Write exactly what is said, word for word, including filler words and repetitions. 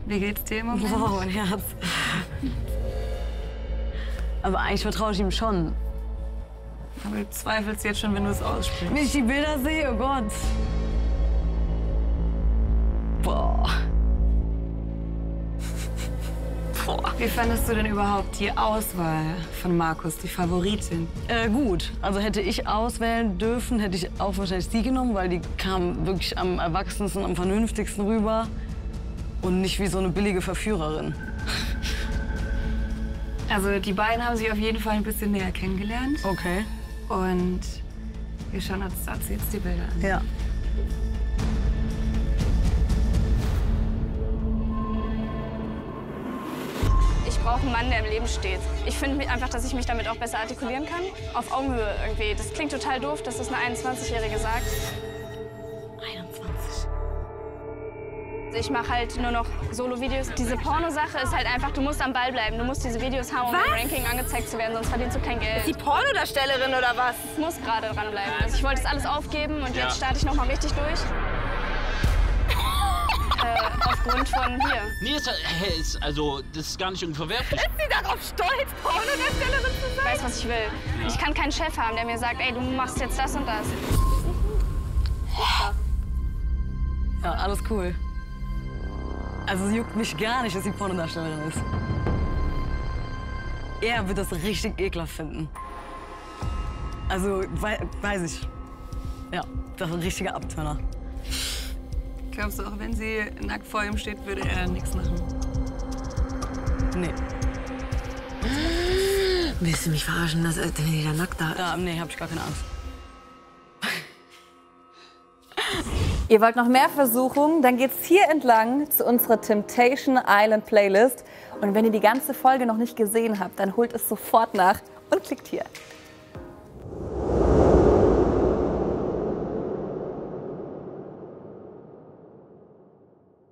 Wie geht's dir im Moment? Wow, mein Herz. Aber eigentlich vertraue ich ihm schon. Aber du zweifelst jetzt schon, wenn du es aussprichst. Wenn ich die Bilder sehe, oh Gott. Boah. Boah. Wie fandest du denn überhaupt die Auswahl von Markus, die Favoritin? Äh, gut. Also hätte ich auswählen dürfen, hätte ich auch wahrscheinlich sie genommen, weil die kam wirklich am erwachsensten, am vernünftigsten rüber. Und nicht wie so eine billige Verführerin. Also die beiden haben sich auf jeden Fall ein bisschen näher kennengelernt. Okay. Und wir schauen uns dazu jetzt die Bilder an. Ja. Ich brauche einen Mann, der im Leben steht. Ich finde einfach, dass ich mich damit auch besser artikulieren kann. Auf Augenhöhe irgendwie. Das klingt total doof, dass das eine einundzwanzigjährige sagt. einundzwanzig. Ich mache halt nur noch Solo-Videos. Diese Porno-Sache ist halt einfach, du musst am Ball bleiben. Du musst diese Videos hauen, um im Ranking angezeigt zu werden, sonst verdienst du kein Geld. Ist die Pornodarstellerin oder was? Ich muss gerade dranbleiben. Also ich wollte das alles aufgeben und jetzt starte ich noch mal richtig durch. äh, aufgrund von hier. Nee, ist, hey, ist, also, das ist gar nicht irgendwie verwerflich. Ist sie darauf stolz, Pornodarstellerin zu Ich sein? weiß, was ich will. Ja. Ich kann keinen Chef haben, der mir sagt, ey, du machst jetzt das und das. Ja, alles cool. Also es juckt mich gar nicht, dass sie Pornodarstellerin ist. Er wird das richtig ekelhaft finden. Also, wei weiß ich. Ja, das ist ein richtiger Abturner. Glaubst du, auch wenn sie nackt vor ihm steht, würde er nichts machen? Nee. Willst du mich verarschen, dass äh, die da nackt da ist? Ja, nee, hab ich gar keine Angst. Ihr wollt noch mehr Versuchungen? Dann geht's hier entlang zu unserer Temptation Island Playlist. Und wenn ihr die ganze Folge noch nicht gesehen habt, dann holt es sofort nach und klickt hier.